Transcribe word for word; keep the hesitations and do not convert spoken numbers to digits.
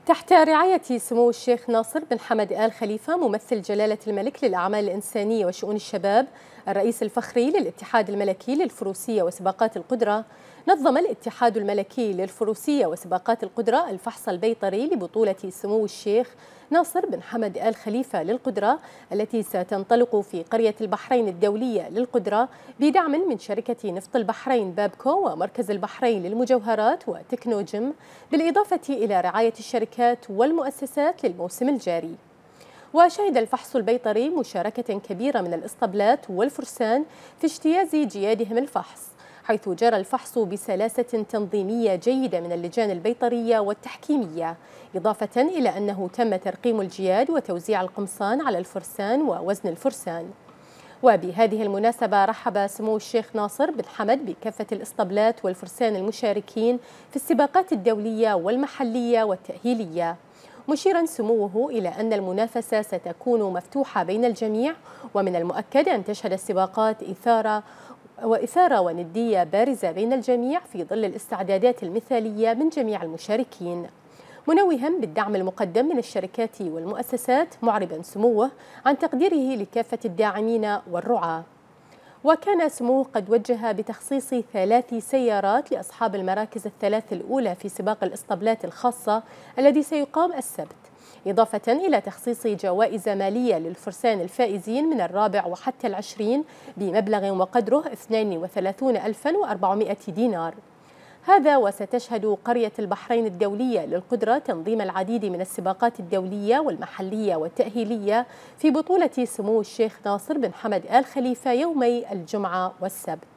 تحت رعاية سمو الشيخ ناصر بن حمد آل خليفة ممثل جلالة الملك للأعمال الإنسانية وشؤون الشباب الرئيس الفخري للاتحاد الملكي للفروسية وسباقات القدرة، نظم الاتحاد الملكي للفروسية وسباقات القدرة الفحص البيطري لبطولة سمو الشيخ ناصر بن حمد آل خليفة للقدرة التي ستنطلق في قرية البحرين الدولية للقدرة بدعم من شركة نفط البحرين بابكو ومركز البحرين للمجوهرات وتكنوجم، بالإضافة إلى رعاية الشركات والمؤسسات للموسم الجاري. وشهد الفحص البيطري مشاركة كبيرة من الإسطبلات والفرسان في اجتياز جيادهم الفحص، حيث جرى الفحص بسلاسة تنظيمية جيدة من اللجان البيطرية والتحكيمية، إضافة إلى أنه تم ترقيم الجياد وتوزيع القمصان على الفرسان ووزن الفرسان. وبهذه المناسبة رحب سمو الشيخ ناصر بن حمد بكافة الإسطبلات والفرسان المشاركين في السباقات الدولية والمحلية والتأهيلية، مشيرا سموه إلى أن المنافسة ستكون مفتوحة بين الجميع، ومن المؤكد أن تشهد السباقات إثارة وإثارة وندية بارزة بين الجميع في ظل الاستعدادات المثالية من جميع المشاركين، منوها بالدعم المقدم من الشركات والمؤسسات، معربا سموه عن تقديره لكافة الداعمين والرعاة. وكان سموه قد وجه بتخصيص ثلاث سيارات لأصحاب المراكز الثلاث الأولى في سباق الإسطبلات الخاصة الذي سيقام السبت، إضافة إلى تخصيص جوائز مالية للفرسان الفائزين من الرابع وحتى العشرين بمبلغ وقدره اثنين وثلاثين ألفا وأربعمائة دينار. هذا وستشهد قرية البحرين الدولية للقدرة تنظيم العديد من السباقات الدولية والمحلية والتأهيلية في بطولة سمو الشيخ ناصر بن حمد آل خليفة يومي الجمعة والسبت.